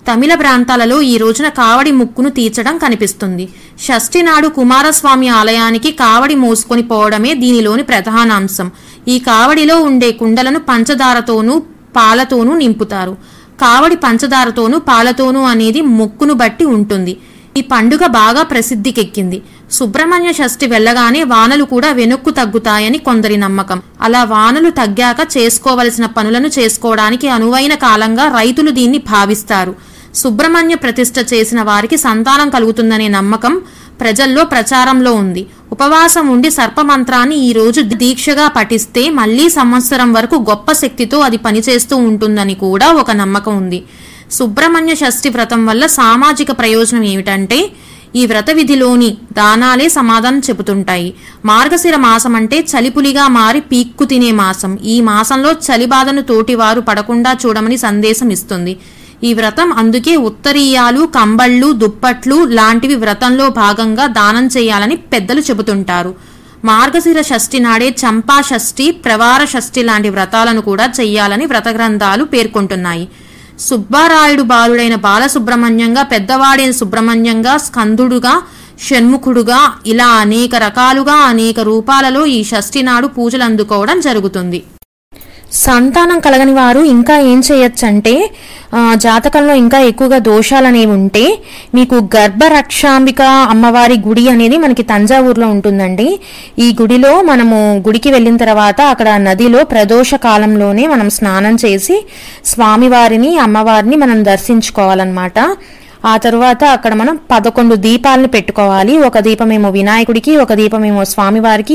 తమిళ ప్రాంతాలలో ఈ రోజున కావడి ముక్కును తీర్చడం కనిపిస్తుంది. షష్ఠి నాడు కుమారస్వామి ఆలయానికి కావడి మోసుకొని పోవడమే దీనిలోని ప్రధాన అంశం. ఈ కావడిలో ఉండే కుండలను పంచదారతోనూ పాలతోనూ నింపుతారు. కావడి పంచదారతోనూ పాలతోనూ అనేది మొక్కును బట్టి ఉంటుంది. ఈ పండుగ బాగా ప్రసిద్ధికెక్కింది. సుబ్రహ్మణ్య షష్ఠి వెళ్ళగానే వానలు కూడా వెనక్కు తగ్గుతాయని కొందరి నమ్మకం. అలా వానలు తగ్గాక చేసుకోవలసిన పనులను చేసుకోవడానికి అనువైన కాలంగా రైతులు దీన్ని భావిస్తారు. సుబ్రహ్మణ్య ప్రతిష్ఠ చేసిన వారికి సంతానం కలుగుతుందనే నమ్మకం ప్రజల్లో ప్రచారంలో ఉంది. ఉపవాసం ఉండి సర్పమంత్రాన్ని ఈ రోజు దీక్షగా పఠిస్తే మళ్లీ సంవత్సరం వరకు గొప్ప శక్తితో అది పనిచేస్తూ ఉంటుందని కూడా ఒక నమ్మకం ఉంది. సుబ్రహ్మణ్య షష్ఠి వ్రతం వల్ల సామాజిక ప్రయోజనం ఏమిటంటే ఈ వ్రత విధిలోని దానాలే సమాధానం చెబుతుంటాయి. మార్గశిర మాసం అంటే చలిపులిగా మారి పీక్కు తినే మాసం. ఈ మాసంలో చలిబాధను తోటివారు పడకుండా చూడమని సందేశం ఇస్తుంది. ఈ వ్రతం అందుకే ఉత్తరీయాలు, కంబళ్ళు, దుప్పట్లు లాంటివి వ్రతంలో భాగంగా దానం చేయాలని పెద్దలు చెబుతుంటారు. మార్గశిర షష్ఠి నాడే చంపా షష్ఠి, ప్రవార షష్ఠి లాంటి వ్రతాలను కూడా చెయ్యాలని వ్రత గ్రంథాలు పేర్కొంటున్నాయి. సుబ్బారాయుడు బాలుడైన బాలసుబ్రహ్మణ్యంగా, పెద్దవాడైన సుబ్రహ్మణ్యంగా, స్కందుడుగా, షణ్ముఖుడుగా ఇలా అనేక రకాలుగా అనేక రూపాలలో ఈ షష్ఠి నాడు పూజలు అందుకోవడం జరుగుతుంది. సంతానం కలగని వారు ఇంకా ఏం చేయొచ్చంటే జాతకంలో ఇంకా ఎక్కువగా దోషాలనేవి ఉంటే మీకు గర్భరక్షాంబిక అమ్మవారి గుడి అనేది మనకి తంజావూరులో ఉంటుందండి. ఈ గుడిలో మనము గుడికి వెళ్ళిన తర్వాత అక్కడ నదిలో ప్రదోష కాలంలోనే మనం స్నానం చేసి స్వామివారిని అమ్మవారిని మనం దర్శించుకోవాలన్నమాట. ఆ తరువాత అక్కడ మనం 11 దీపాలను పెట్టుకోవాలి. ఒక దీపమేమో వినాయకుడికి, ఒక దీపమేమో స్వామివారికి,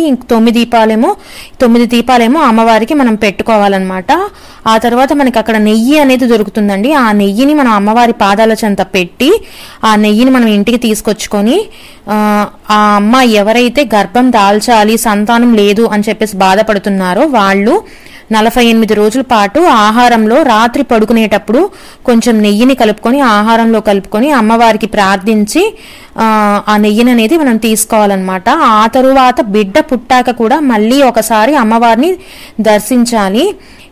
9 దీపాలేమో అమ్మవారికి మనం పెట్టుకోవాలన్నమాట. ఆ తర్వాత మనకి అక్కడ నెయ్యి అనేది దొరుకుతుందండి. ఆ నెయ్యిని మనం అమ్మవారి పాదాల చెంత పెట్టి ఆ నెయ్యిని మనం ఇంటికి తీసుకొచ్చుకొని ఆ అమ్మ ఎవరైతే గర్భం దాల్చాలి, సంతానం లేదు అని చెప్పేసి బాధపడుతున్నారో వాళ్ళు 48 రోజుల పాటు ఆహారంలో రాత్రి పడుకునేటప్పుడు కొంచెం నెయ్యిని కలుపుకొని ఆహారంలో కలుపుకొని అమ్మవారికి ప్రార్థించి ఆ నెయ్యిని అనేది మనం తీసుకోవాలన్నమాట. ఆ తరువాత బిడ్డ పుట్టాక కూడా మళ్ళీ ఒకసారి అమ్మవారిని దర్శించాలి.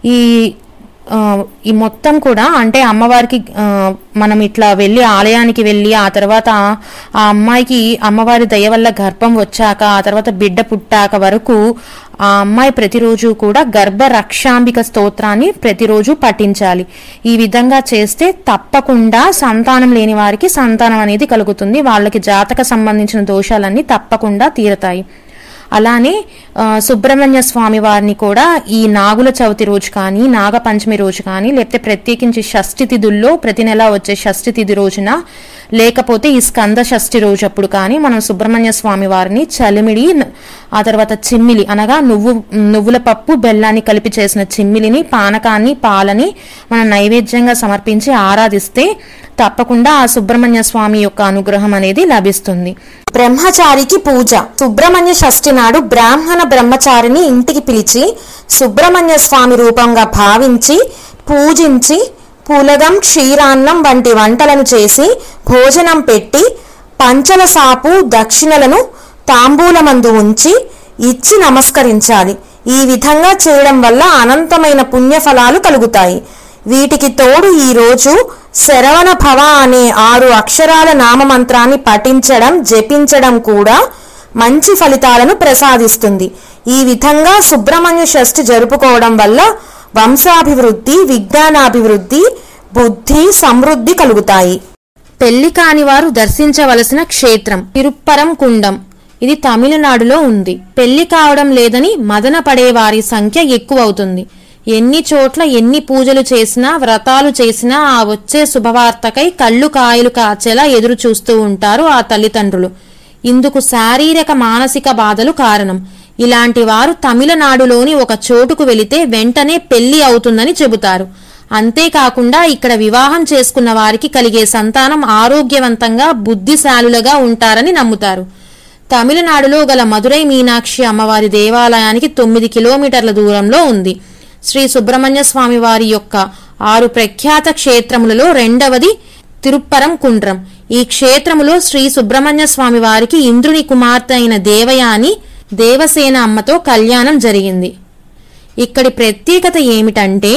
ఈ మొత్తం కూడా అంటే అమ్మవారికి మనం ఇట్లా వెళ్ళి ఆలయానికి వెళ్ళి ఆ తర్వాత ఆ అమ్మాయికి అమ్మవారి దయ వల్ల గర్భం వచ్చాక ఆ తర్వాత బిడ్డ పుట్టాక వరకు ఆ అమ్మాయి ప్రతిరోజు కూడా గర్భ రక్షాంబిక స్తోత్రాన్ని ప్రతిరోజు పఠించాలి. ఈ విధంగా చేస్తే తప్పకుండా సంతానం లేని వారికి సంతానం అనేది కలుగుతుంది. వాళ్ళకి జాతక సంబంధించిన దోషాలన్నీ తప్పకుండా తీరతాయి. అలానే సుబ్రహ్మణ్య స్వామి వారిని కూడా ఈ నాగుల చవితి రోజు కానీ, నాగపంచమి రోజు కానీ, లేకపోతే ప్రత్యేకించి షష్ఠి తిథుల్లో ప్రతి నెల వచ్చే షష్ఠి తిథి రోజున, లేకపోతే ఈ స్కంద షష్ఠి రోజు అప్పుడు కానీ మనం సుబ్రహ్మణ్య స్వామి వారిని చలిమిడి, ఆ తర్వాత చిమ్మిలి అనగా నువ్వుల పప్పు బెల్లాన్ని కలిపి చేసిన చిమ్మిలిని, పానకాన్ని, పాలని మనం నైవేద్యంగా సమర్పించి ఆరాధిస్తే తప్పకుండా ఆ సుబ్రహ్మణ్య స్వామి యొక్క అనుగ్రహం అనేది లభిస్తుంది. బ్రహ్మచారికి పూజ. సుబ్రహ్మణ్య షష్ఠి నాడు బ్రాహ్మణ బ్రహ్మచారిని ఇంటికి పిలిచి సుబ్రహ్మణ్య స్వామి రూపంగా భావించి పూజించి పులగం, క్షీరాన్నం వంటి వంటలను చేసి భోజనం పెట్టి పంచల సాపు దక్షిణలను తాంబూలమందు ఉంచి ఇచ్చి నమస్కరించాలి. ఈ విధంగా చేయడం వల్ల అనంతమైన పుణ్యఫలాలు కలుగుతాయి. వీటికి తోడు ఈ రోజు శరవణ భవ అనే 6 అక్షరాల నామమంత్రాన్ని పఠించడం, జపించడం కూడా మంచి ఫలితాలను ప్రసాదిస్తుంది. ఈ విధంగా సుబ్రహ్మణ్య షష్ఠి జరుపుకోవడం వల్ల వంశాభివృద్ధి, విజ్ఞానాభివృద్ధి, బుద్ధి, సమృద్ధి కలుగుతాయి. పెళ్లి కాని వారు దర్శించవలసిన క్షేత్రం తిరుప్పరం కుండం. ఇది తమిళనాడులో ఉంది. పెళ్లి కావడం లేదని మదన పడే వారి సంఖ్య ఎక్కువవుతుంది. ఎన్ని చోట్ల ఎన్ని పూజలు చేసినా, వ్రతాలు చేసినా ఆ వచ్చే శుభవార్తకై కళ్ళు కాయలు కాచేలా ఎదురు చూస్తూ ఉంటారు ఆ తల్లిదండ్రులు. ఇందుకు శారీరక మానసిక బాధలు కారణం. ఇలాంటి వారు తమిళనాడులోని ఒక చోటుకు వెళితే వెంటనే పెళ్లి అవుతుందని చెబుతారు. అంతేకాకుండా ఇక్కడ వివాహం చేసుకున్న వారికి కలిగే సంతానం ఆరోగ్యవంతంగా, బుద్ధిశాలులుగా ఉంటారని నమ్ముతారు. తమిళనాడులో గల మదురై మీనాక్షి అమ్మవారి దేవాలయానికి 9 కిలోమీటర్ల దూరంలో ఉంది. శ్రీ సుబ్రహ్మణ్య స్వామి వారి యొక్క 6 ప్రఖ్యాత క్షేత్రములలో రెండవది తిరుప్పరం కుండ్రం. ఈ క్షేత్రములో శ్రీ సుబ్రహ్మణ్య స్వామి వారికి ఇంద్రుని కుమార్తె అయిన దేవయాని దేవసేన అమ్మతో కళ్యాణం జరిగింది. ఇక్కడి ప్రత్యేకత ఏమిటంటే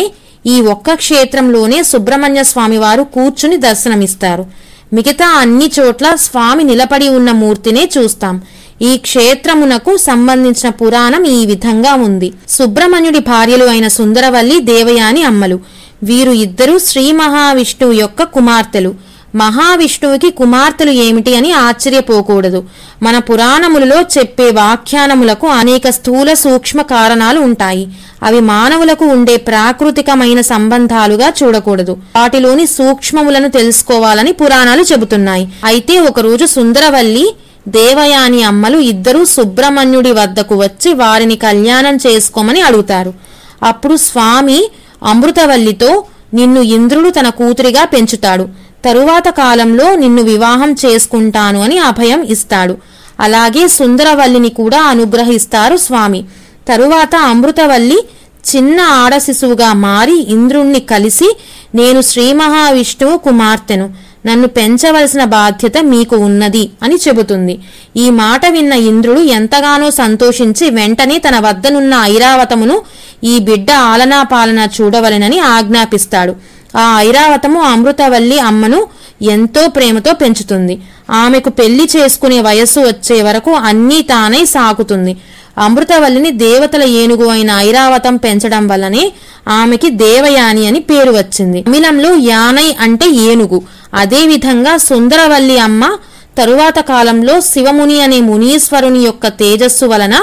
ఈ ఒక్క క్షేత్రంలోనే సుబ్రహ్మణ్య స్వామి వారు కూర్చుని దర్శనమిస్తారు. మిగతా అన్ని చోట్ల స్వామి నిలబడి ఉన్న మూర్తినే చూస్తాం. ఈ క్షేత్రమునకు సంబంధించిన పురాణం ఈ విధంగా ఉంది. సుబ్రహ్మణ్యుడి భార్యలు అయిన సుందరవల్లి, దేవయాని అమ్మలు. వీరు ఇద్దరు శ్రీ మహావిష్ణువు యొక్క కుమార్తెలు. మహావిష్ణువుకి కుమార్తెలు ఏమిటి అని ఆశ్చర్యపోకూడదు. మన పురాణములలో చెప్పే వ్యాఖ్యానములకు అనేక స్థూల సూక్ష్మ కారణాలు ఉంటాయి. అవి మానవులకు ఉండే ప్రాకృతికమైన సంబంధాలుగా చూడకూడదు. వాటిలోని సూక్ష్మములను తెలుసుకోవాలని పురాణాలు చెబుతున్నాయి. అయితే ఒకరోజు సుందరవల్లి, దేవయాని అమ్మలు ఇద్దరూ సుబ్రహ్మణ్యుడి వద్దకు వచ్చి వారిని కళ్యాణం చేసుకోమని అడుగుతారు. అప్పుడు స్వామి అమృతవల్లితో, నిన్ను ఇంద్రుడు తన కూతురిగా పెంచుతాడు, తరువాత కాలంలో నిన్ను వివాహం చేసుకుంటాను అని అభయం ఇస్తాడు. అలాగే సుందరవల్లిని కూడా అనుగ్రహిస్తారు స్వామి. తరువాత అమృతవల్లి చిన్న ఆడ శిశువుగా మారి ఇంద్రుణ్ణి కలిసి, నేను శ్రీ మహావిష్ణువు కుమార్తెను, నన్ను పెంచవలసిన బాధ్యత మీకు ఉన్నది అని చెబుతుంది. ఈ మాట విన్న ఇంద్రుడు ఎంతగానో సంతోషించి వెంటనే తన వద్దనున్న ఐరావతమును ఈ బిడ్డ ఆలనా పాలన చూడవలెనని ఆజ్ఞాపిస్తాడు. ఆ ఐరావతము అమృతవల్లి అమ్మను ఎంతో ప్రేమతో పెంచుతుంది. ఆమెకు పెళ్లి చేసుకునే వయస్సు వచ్చే వరకు అన్నీ తానై సాకుతుంది. అమృతవల్లిని దేవతల ఏనుగు అయిన ఐరావతం పెంచడం వల్లనే ఆమెకి దేవయాని అని పేరు వచ్చింది. తమిళంలో యానై అంటే ఏనుగు. అదేవిధంగా సుందరవల్లి అమ్మ తరువాత కాలంలో శివముని అనే మునీశ్వరుని యొక్క తేజస్సు వలన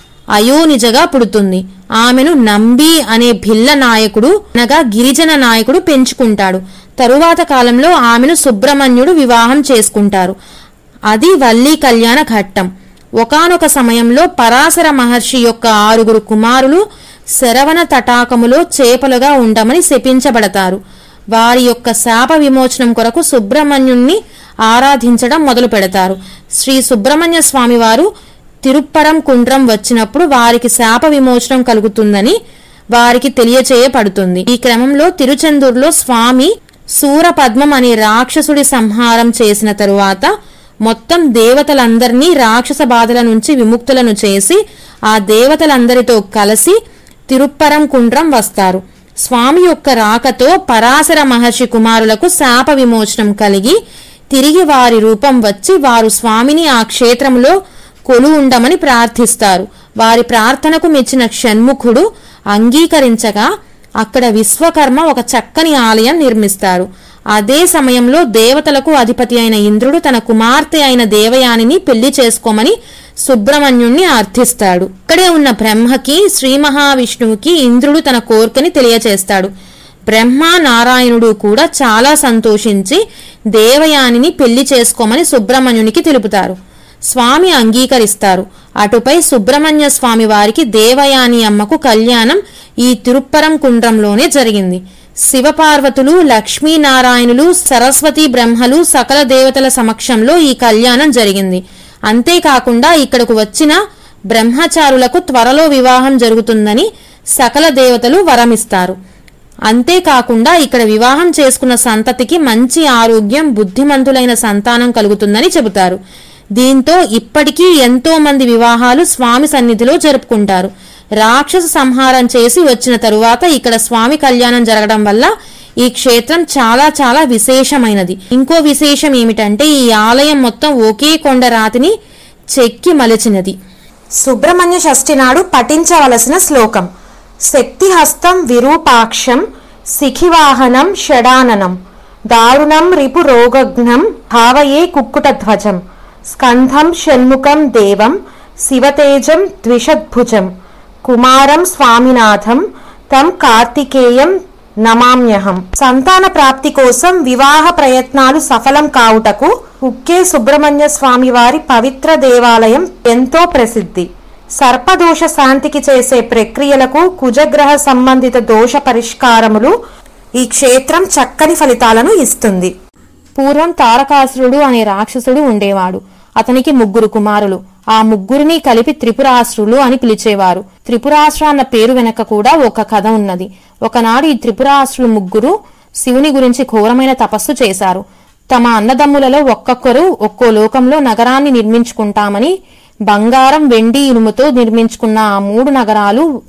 అయోనిజగా పుడుతుంది. ఆమెను నంబి అనే భిల్ల నాయకుడు అనగా గిరిజన నాయకుడు పెంచుకుంటాడు. తరువాత కాలంలో ఆమెను సుబ్రహ్మణ్యుడు వివాహం చేసుకుంటారు. అది వల్లి కళ్యాణ ఘట్టం. ఒకానొక సమయంలో పరాశర మహర్షి యొక్క 6 కుమారులు శరవణ తటాకములో చేపలుగా ఉండమని శపించబడతారు. వారి యొక్క శాప విమోచనం కొరకు సుబ్రహ్మణ్యుణ్ణి ఆరాధించడం మొదలు పెడతారు. శ్రీ సుబ్రహ్మణ్య స్వామి వారు తిరుప్పరం కుండ్రం వచ్చినప్పుడు వారికి శాప విమోచనం కలుగుతుందని వారికి తెలియచేయబడుతుంది. ఈ క్రమంలో తిరుచెందూరులో స్వామి సూరపద్మం అనే రాక్షసుడి సంహారం చేసిన తరువాత మొత్తం దేవతలందరినీ రాక్షస బాధల నుంచి విముక్తులను చేసి ఆ దేవతలందరితో కలిసి తిరుప్పరం కుండ్రం వస్తారు. స్వామి యొక్క రాకతో పరాశర మహర్షి కుమారులకు శాప విమోచనం కలిగి తిరిగి వారి రూపం వచ్చి వారు స్వామిని ఆ క్షేత్రంలో కొలు ఉండమని ప్రార్థిస్తారు. వారి ప్రార్థనకు మెచ్చిన షణ్ముఖుడు అంగీకరించగా అక్కడ విశ్వకర్మ ఒక చక్కని ఆలయం నిర్మిస్తారు. అదే సమయంలో దేవతలకు అధిపతి అయిన ఇంద్రుడు తన కుమార్తె అయిన దేవయానిని పెళ్లి చేసుకోమని సుబ్రహ్మణ్యుణ్ణి అర్థిస్తాడు. ఇక్కడే ఉన్న బ్రహ్మకి, శ్రీ మహావిష్ణువుకి ఇంద్రుడు తన కోరికని తెలియచేస్తాడు. బ్రహ్మ, నారాయణుడు కూడా చాలా సంతోషించి దేవయానిని పెళ్లి చేసుకోమని సుబ్రహ్మణ్యునికి తెలుపుతారు. స్వామి అంగీకరిస్తారు. అటుపై సుబ్రహ్మణ్య స్వామి వారికి దేవయాని అమ్మకు కళ్యాణం ఈ తిరుప్పరం కుండ్రంలోనే జరిగింది. శివపార్వతులు, లక్ష్మీనారాయణులు, సరస్వతి బ్రహ్మలు, సకల దేవతల సమక్షంలో ఈ కళ్యాణం జరిగింది. అంతేకాకుండా ఇక్కడకు వచ్చిన బ్రహ్మచారులకు త్వరలో వివాహం జరుగుతుందని సకల దేవతలు వరమిస్తారు. అంతేకాకుండా ఇక్కడ వివాహం చేసుకున్న సంతతికి మంచి ఆరోగ్యం, బుద్ధిమంతులైన సంతానం కలుగుతుందని చెబుతారు. దీంతో ఇప్పటికీ ఎంతో మంది వివాహాలు స్వామి సన్నిధిలో జరుపుకుంటారు. రాక్షస సంహారం చేసి వచ్చిన తరువాత ఇక్కడ స్వామి కళ్యాణం జరగడం వల్ల ఈ క్షేత్రం చాలా చాలా విశేషమైనది. ఇంకో విశేషం ఏమిటంటే ఈ ఆలయం మొత్తం ఒకే కొండ రాతిని చెక్కి మలిచినది. సుబ్రహ్మణ్య షష్ఠి నాడు పఠించవలసిన శ్లోకం: శక్తిహస్తం విరూపాక్షం శిఖివాహనం షడాననం దారుణం రిపు రోగఘ్నం భావయే కుక్కుటధ్వజం స్కంధం షణ్ముఖం దేవం శివతేజం ద్విషద్భుజం కుమారం స్వామినాథం తం కార్తికేయం నమామ్యహం. సంతాన ప్రాప్తి కోసం వివాహ ప్రయత్నాలు సఫలం కావుటకు కుక్కే సుబ్రహ్మణ్య స్వామి వారి పవిత్ర దేవాలయం ఎంతో ప్రసిద్ధి. సర్పదోష శాంతికి చేసే ప్రక్రియలకు, కుజగ్రహ సంబంధిత దోష పరిష్కారములు ఈ క్షేత్రం చక్కని ఫలితాలను ఇస్తుంది. పూర్వం తారకాసురుడు అనే రాక్షసుడు ఉండేవాడు. అతనికి 3 కుమారులు. ఆ 3ని కలిపి త్రిపురాసురులు అని పిలిచేవారు. త్రిపురాసుర అన్న పేరు వెనక కూడా ఒక కథ ఉన్నది. ఒకనాడు ఈ త్రిపురాసురులు 3 శివుని గురించి ఘోరమైన తపస్సు చేశారు. తమ అన్నదమ్ములలో ఒక్కొక్కరు ఒక్కో లోకంలో నగరాన్ని నిర్మించుకుంటామని బంగారం, వెండి, ఇనుముతో నిర్మించుకున్న ఆ 3 నగరాలు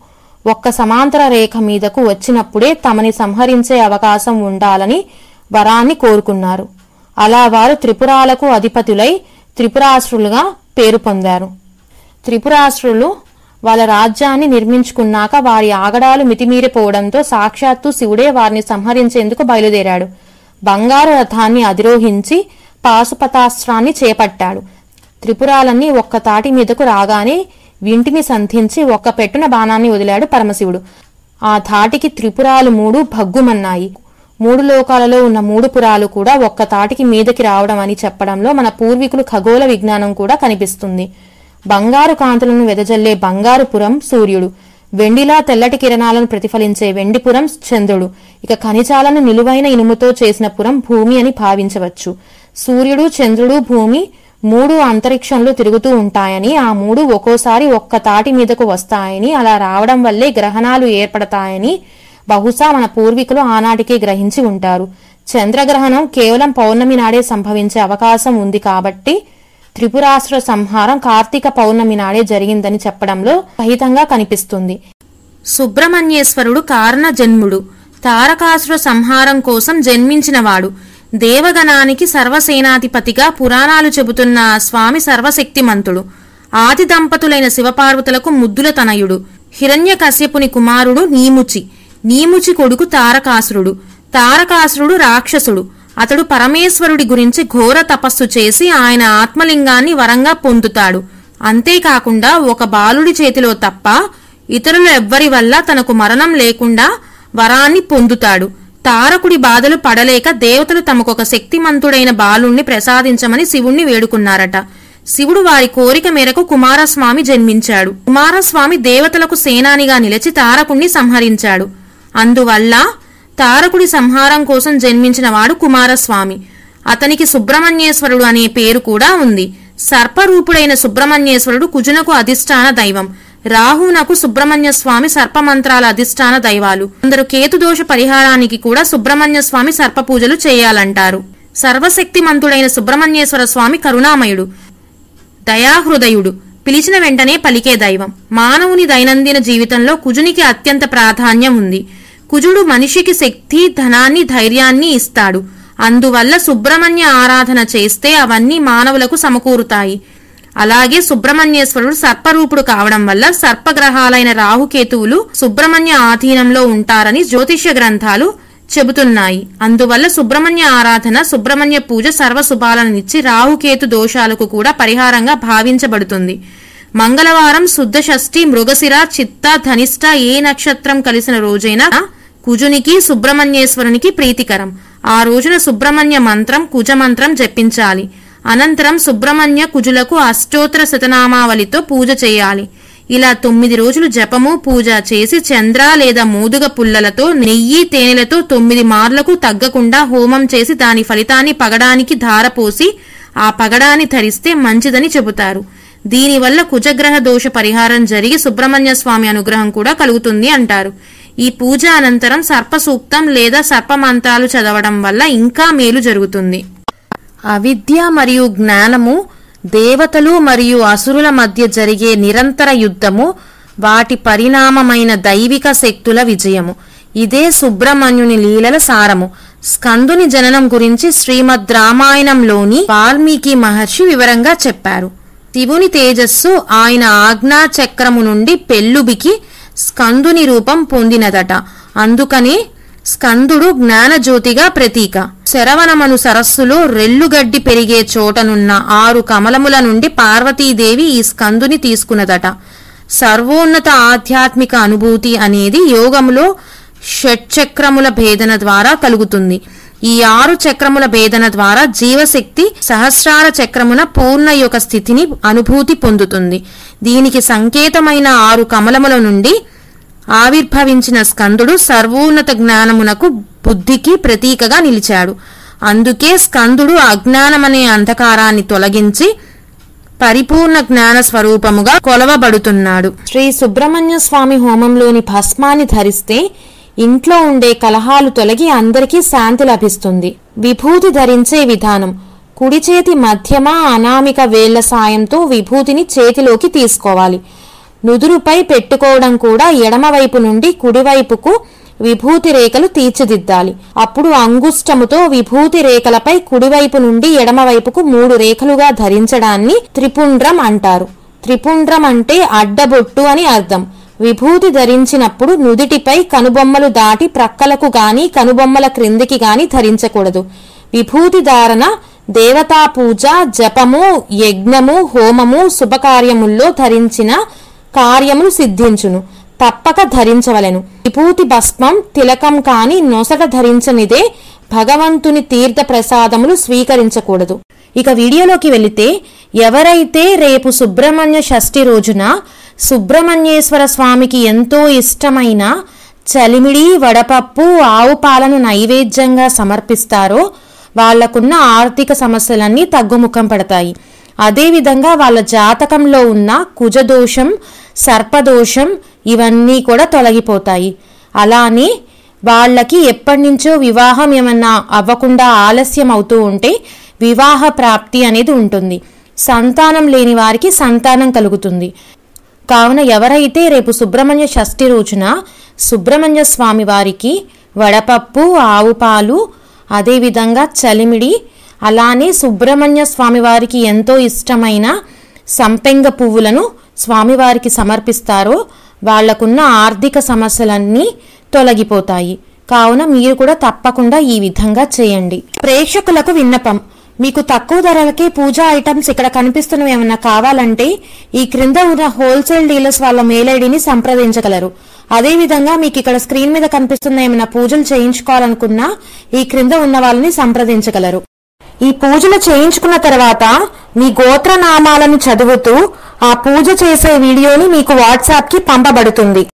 ఒక్క సమాంతర రేఖ మీదకు వచ్చినప్పుడే తమని సంహరించే అవకాశం ఉండాలని వరాన్ని కోరుకున్నారు. అలా వారు త్రిపురాలకు అధిపతులై త్రిపురాసురులుగా పేరు పొందారు. త్రిపురాసురులు వాళ్ళ రాజ్యాన్ని నిర్మించుకున్నాక వారి ఆగడాలు మితిమీరిపోవడంతో సాక్షాత్తు శివుడే వారిని సంహరించేందుకు బయలుదేరాడు. బంగారు రథాన్ని అధిరోహించి పాశుపతాస్త్రాన్ని చేపట్టాడు. త్రిపురాలన్నీ ఒక్క తాటి మీదకు రాగానే వింటిని సంధించి ఒక్క పెట్టున బాణాన్ని వదిలాడు పరమశివుడు. ఆ ధాటికి త్రిపురాలు 3 భగ్గుమన్నాయి. 3 లోకాలలో ఉన్న 3 పురాలు కూడా ఒక్క తాటికి మీదకి రావడం అని చెప్పడంలో మన పూర్వీకులు ఖగోళ విజ్ఞానం కూడా కనిపిస్తుంది. బంగారు కాంతులను వెదజల్లే బంగారుపురం సూర్యుడు, వెండిలా తెల్లటి కిరణాలను ప్రతిఫలించే వెండిపురం చంద్రుడు, ఇక ఖనిజాలను నిలువైన ఇనుముతో చేసిన పురం భూమి అని భావించవచ్చు. సూర్యుడు, చంద్రుడు, భూమి 3 అంతరిక్షంలో తిరుగుతూ ఉంటాయని, ఆ 3 ఒక్కోసారి ఒక్క తాటి మీదకు వస్తాయని, అలా రావడం వల్లే గ్రహణాలు ఏర్పడతాయని బహుశా మన పూర్వీకులు ఆనాటికే గ్రహించి ఉంటారు. చంద్రగ్రహణం కేవలం పౌర్ణమి నాడే సంభవించే అవకాశం ఉంది కాబట్టి త్రిపురాసుర సంహారం కార్తీక పౌర్ణమి నాడే జరిగిందని చెప్పడంలో సహితంగా కనిపిస్తుంది. సుబ్రహ్మణ్యేశ్వరుడు కారణ జన్ముడు, తారకాసుర సంహారం కోసం జన్మించినవాడు. దేవగణానికి సర్వసేనాధిపతిగా పురాణాలు చెబుతున్న స్వామి సర్వశక్తిమంతుడు. ఆది దంపతులైన శివపార్వతులకు ముద్దుల తనయుడు. హిరణ్యకశ్యపుని కుమారుడు నీముచి. నీముచి కొడుకు తారకాసురుడు. తారకాసురుడు రాక్షసుడు. అతడు పరమేశ్వరుడి గురించి ఘోర తపస్సు చేసి ఆయన ఆత్మలింగాన్ని వరంగా పొందుతాడు. అంతేకాకుండా ఒక బాలుడి చేతిలో తప్ప ఇతరులు ఎవ్వరి వల్ల తనకు మరణం లేకుండా వరాన్ని పొందుతాడు. తారకుడి బాధలు పడలేక దేవతలు తమకొక శక్తిమంతుడైన బాలుణ్ణి ప్రసాదించమని శివుణ్ణి వేడుకున్నారట. శివుడు వారి కోరిక మేరకు కుమారస్వామి జన్మించాడు. కుమారస్వామి దేవతలకు సేనానిగా నిలిచి తారకుణ్ణి సంహరించాడు. అందువల్ల తారకుడి సంహారం కోసం జన్మించిన వాడు కుమారస్వామి. అతనికి సుబ్రహ్మణ్యేశ్వరుడు అనే పేరు కూడా ఉంది. సర్పరూపుడైన సుబ్రహ్మణ్యేశ్వరుడు కుజునకు అధిష్టాన దైవం. రాహునకు సుబ్రహ్మణ్య స్వామి సర్పమంత్రాల అధిష్టాన దైవాలు. కొందరు కేతుదోష పరిహారానికి కూడా సుబ్రహ్మణ్య స్వామి సర్ప పూజలు చేయాలంటారు. సర్వశక్తిమంతుడైన సుబ్రహ్మణ్యేశ్వర స్వామి కరుణామయుడు, దయాహృదయుడు, పిలిచిన వెంటనే పలికే దైవం. మానవుని దైనందిన జీవితంలో కుజునికి అత్యంత ప్రాధాన్యం ఉంది. కుజుడు మనిషికి శక్తి, ధనాన్ని, ధైర్యాన్ని ఇస్తాడు. అందువల్ల సుబ్రహ్మణ్య ఆరాధన చేస్తే అవన్నీ మానవులకు సమకూరుతాయి. అలాగే సుబ్రహ్మణ్యేశ్వరుడు సర్పరూపుడు కావడం వల్ల సర్పగ్రహాలైన రాహుకేతువులు సుబ్రహ్మణ్య ఆధీనంలో ఉంటారని జ్యోతిష్య గ్రంథాలు చెబుతున్నాయి. అందువల్ల సుబ్రహ్మణ్య ఆరాధన, సుబ్రహ్మణ్య పూజ సర్వశుభాలనిచ్చి రాహుకేతు దోషాలకు కూడా పరిహారంగా భావించబడుతుంది. మంగళవారం, శుద్ధ షష్ఠి, మృగశిర, చిత్త, ధనిష్ట ఏ నక్షత్రం కలిసిన రోజైనా కుజునికి, సుబ్రహ్మణ్యేశ్వరునికి ప్రీతికరం. ఆ రోజున సుబ్రహ్మణ్య మంత్రం, కుజ మంత్రం జపించాలి. అనంతరం సుబ్రహ్మణ్య కుజులకు అష్టోత్తర శతనామావళితో పూజ చేయాలి. ఇలా 9 రోజులు జపము, పూజ చేసి చంద్ర లేదా మోదుగ పుల్లలతో, నెయ్యి, తేనెలతో 9 మార్లకు తగ్గకుండా హోమం చేసి దాని ఫలితాన్ని పగడానికి ధారపోసి ఆ పగడాన్ని ధరిస్తే మంచిదని చెబుతారు. దీనివల్ల కుజగ్రహ దోష పరిహారం జరిగి సుబ్రహ్మణ్య స్వామి అనుగ్రహం కూడా కలుగుతుంది అంటారు. ఈ పూజ అనంతరం సర్ప సూక్తం లేదా సర్ప మంత్రాలు చదవడం వల్ల ఇంకా మేలు జరుగుతుంది. అవిద్య మరియు జ్ఞానము, దేవతలు మరియు అసురుల మధ్య జరిగే నిరంతర యుద్ధము, వాటి పరిణామమైన దైవిక శక్తుల విజయము. ఇదే సుబ్రహ్మణ్యుని లీలల సారము. స్కందుని జననం గురించి శ్రీమద్ రామాయణంలోని వాల్మీకి మహర్షి వివరంగా చెప్పారు. శివుని తేజస్సు ఆయన ఆజ్ఞా చక్రము నుండి పెళ్ళుబికి స్కందుని రూపం పొందినదట. అందుకనే స్కందుడు జ్ఞానజ్యోతిగా ప్రతీక. శరవణమను సరస్సులో రెల్లుగడ్డి పెరిగే చోటనున్న 6 కమలముల నుండి పార్వతీదేవి ఈ స్కందుని తీసుకున్నదట. సర్వోన్నత ఆధ్యాత్మిక అనుభూతి అనేది యోగములో షట్చక్రముల భేదన ద్వారా కలుగుతుంది. ఈ 6 చక్రముల భేదన ద్వారా జీవశక్తి సహస్రార చక్రమున పూర్ణ యొక్క స్థితిని అనుభూతి పొందుతుంది. దీనికి సంకేతమైన 6 కమలముల నుండి ఆవిర్భవించిన స్కందుడు సర్వోన్నత జ్ఞానమునకు, బుద్ధికి ప్రతీకగా నిలిచాడు. అందుకే స్కందుడు అజ్ఞానమనే అంధకారాన్ని తొలగించి పరిపూర్ణ జ్ఞాన స్వరూపముగా కొలవబడుతున్నాడు. శ్రీ సుబ్రహ్మణ్య స్వామి హోమంలోని భస్మాన్ని ధరిస్తే ఇంట్లో ఉండే కలహాలు తొలగి అందరికీ శాంతి లభిస్తుంది. విభూతి ధరించే విధానం: కుడి చేతి మధ్యమ, అనామిక వేళ్ల సాయంతో విభూతిని చేతిలోకి తీసుకోవాలి. నుదురుపై పెట్టుకోవడం కూడా ఎడమవైపు నుండి కుడివైపుకు విభూతి రేఖలు తీర్చిదిద్దాలి. అప్పుడు అంగుష్టముతో విభూతి రేఖలపై కుడివైపు నుండి ఎడమవైపుకు 3 రేఖలుగా ధరించడాన్ని త్రిపుండ్రం అంటారు. త్రిపుండ్రం అంటే అడ్డబొట్టు అని అర్థం. విభూతి ధరించినప్పుడు నుదిటిపై కనుబొమ్మలు దాటి ప్రక్కలకు గాని కనుబొమ్మల క్రిందికి గాని ధరించకూడదు. విభూతి ధారణ దేవతా పూజ, జపము, యజ్ఞము, హోమము, శుభకార్యముల్లో ధరించిన కార్యములు సిద్ధించును. తప్పక ధరించవలెను. విభూతి భస్మం, తిలకం కాని నొసట ధరించనిదే భగవంతుని తీర్థ ప్రసాదములు స్వీకరించకూడదు. ఇక వీడియోలోకి వెళితే, ఎవరైతే రేపు సుబ్రహ్మణ్య షష్ఠి రోజున సుబ్రహ్మణ్యేశ్వర స్వామికి ఎంతో ఇష్టమైన చలిమిడి, వడపప్పు, ఆవు పాలను నైవేద్యంగా సమర్పిస్తారో వాళ్లకున్న ఆర్థిక సమస్యలన్నీ తగ్గుముఖం పడతాయి. అదేవిధంగా వాళ్ళ జాతకంలో ఉన్న కుజదోషం, సర్పదోషం ఇవన్నీ కూడా తొలగిపోతాయి. అలానే వాళ్ళకి ఎప్పటినుంచో వివాహం ఏమన్నా అవ్వకుండా ఆలస్యం అవుతూ ఉంటే వివాహ ప్రాప్తి అనేది ఉంటుంది. సంతానం లేని వారికి సంతానం కలుగుతుంది. కావున ఎవరైతే రేపు సుబ్రహ్మణ్య షష్ఠి రోజున సుబ్రహ్మణ్య స్వామి వారికి వడపప్పు, ఆవు పాలు, అదేవిధంగా చలిమిడి, అలానే సుబ్రహ్మణ్య స్వామి వారికి ఎంతో ఇష్టమైన సంపెంగ పువ్వులను స్వామివారికి సమర్పిస్తారో వాళ్లకున్న ఆర్థిక సమస్యలన్నీ తొలగిపోతాయి. కావున మీరు కూడా తప్పకుండా ఈ విధంగా చేయండి. ప్రేక్షకులకు విన్నపం, మీకు తక్కువ ధరలకే పూజా ఐటమ్స్ ఇక్కడ కనిపిస్తున్నవి ఏమన్నా కావాలంటే ఈ క్రింద ఉన్న హోల్సేల్ డీలర్స్ వాళ్ళ మెయిల్ ఐడిని సంప్రదించగలరు. అదేవిధంగా మీకు ఇక్కడ స్క్రీన్ మీద కనిపిస్తున్న ఏమైనా పూజలు చేయించుకోవాలనుకున్నా ఈ క్రింద ఉన్న వాళ్ళని సంప్రదించగలరు. ఈ పూజలు చేయించుకున్న తర్వాత మీ గోత్రనామాలను చదువుతూ ఆ పూజ చేసే వీడియోని మీకు వాట్సాప్ కి పంపబడుతుంది.